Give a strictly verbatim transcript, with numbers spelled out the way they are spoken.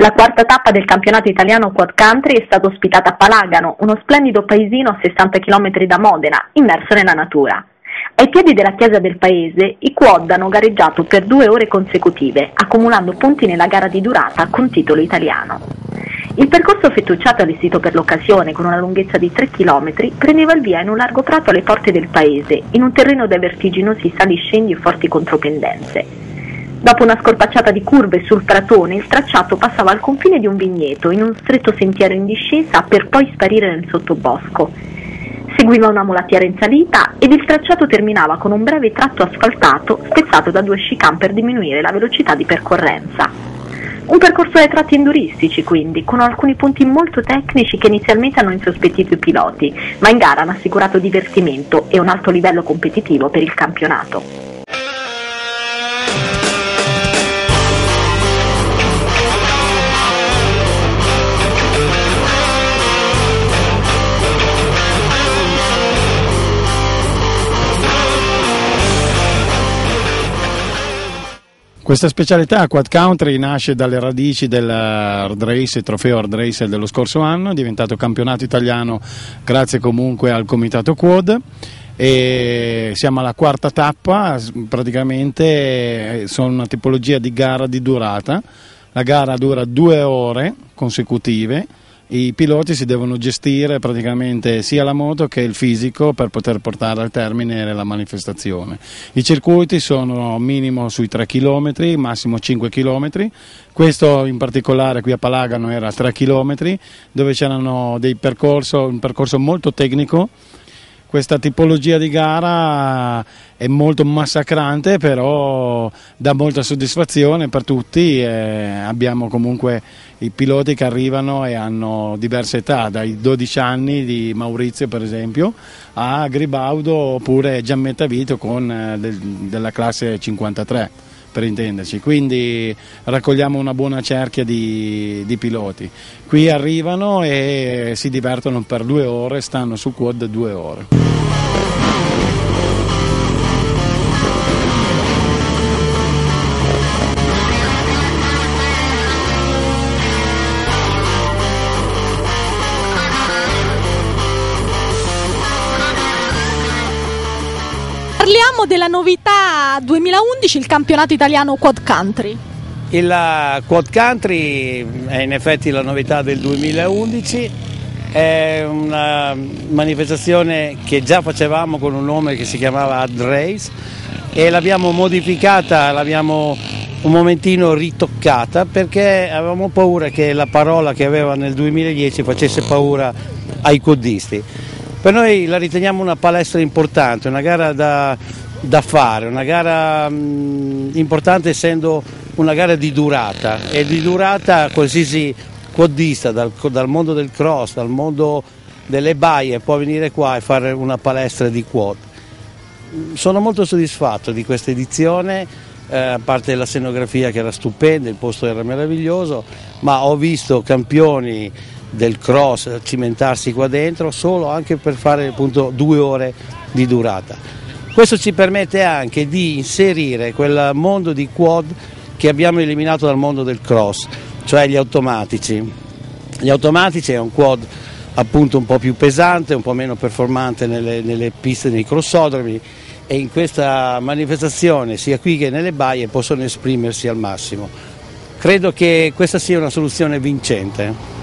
La quarta tappa del campionato italiano Quad Country è stata ospitata a Palagano, uno splendido paesino a sessanta chilometri da Modena, immerso nella natura. Ai piedi della chiesa del paese, i quad hanno gareggiato per due ore consecutive, accumulando punti nella gara di durata con titolo italiano. Il percorso fettucciato allestito per l'occasione, con una lunghezza di tre chilometri, prendeva il via in un largo prato alle porte del paese, in un terreno dai vertiginosi saliscendi e forti contropendenze. Dopo una scorpacciata di curve sul pratone, il tracciato passava al confine di un vigneto, in un stretto sentiero in discesa, per poi sparire nel sottobosco. Seguiva una mulattiera in salita ed il tracciato terminava con un breve tratto asfaltato spezzato da due chicane per diminuire la velocità di percorrenza. Un percorso ai tratti enduristici, quindi, con alcuni punti molto tecnici che inizialmente hanno insospettito i piloti, ma in gara hanno assicurato divertimento e un alto livello competitivo per il campionato. Questa specialità Quad Country nasce dalle radici del Hard Race, il trofeo Hard Race dello scorso anno, è diventato campionato italiano grazie comunque al comitato Quad e siamo alla quarta tappa, praticamente sono una tipologia di gara di durata, la gara dura due ore consecutive. I piloti si devono gestire praticamente sia la moto che il fisico per poter portare al termine la manifestazione. I circuiti sono minimo sui tre chilometri, massimo cinque chilometri. Questo in particolare qui a Palagano era tre chilometri, dove c'erano dei percorsi, un percorso molto tecnico. Questa tipologia di gara è molto massacrante, però dà molta soddisfazione per tutti. E abbiamo comunque i piloti che arrivano e hanno diverse età, dai dodici anni di Maurizio per esempio a Gribaudo oppure Giammetta Vito con eh, del, della classe cinquantatré, per intenderci, quindi raccogliamo una buona cerchia di, di piloti. Qui arrivano e si divertono per due ore, stanno sul quad due ore. Parliamo della novità duemilaundici, il campionato italiano Quad Country. Il Quad Country è in effetti la novità del duemilaundici, è una manifestazione che già facevamo con un nome che si chiamava Hard Race e l'abbiamo modificata, l'abbiamo un momentino ritoccata perché avevamo paura che la parola che aveva nel duemiladieci facesse paura ai quadisti. Per noi la riteniamo una palestra importante, una gara da, da fare, una gara mh, importante essendo una gara di durata e di durata qualsiasi quadista dal, dal mondo del cross, dal mondo delle baie può venire qua e fare una palestra di quad. Sono molto soddisfatto di questa edizione, eh, a parte la scenografia che era stupenda, il posto era meraviglioso, ma ho visto campioni del cross cimentarsi qua dentro solo anche per fare appunto due ore di durata. Questo ci permette anche di inserire quel mondo di quad che abbiamo eliminato dal mondo del cross, cioè gli automatici. Gli automatici è un quad appunto un po' più pesante, un po' meno performante nelle, nelle piste, nei crossodromi, e in questa manifestazione sia qui che nelle baie possono esprimersi al massimo. Credo che questa sia una soluzione vincente.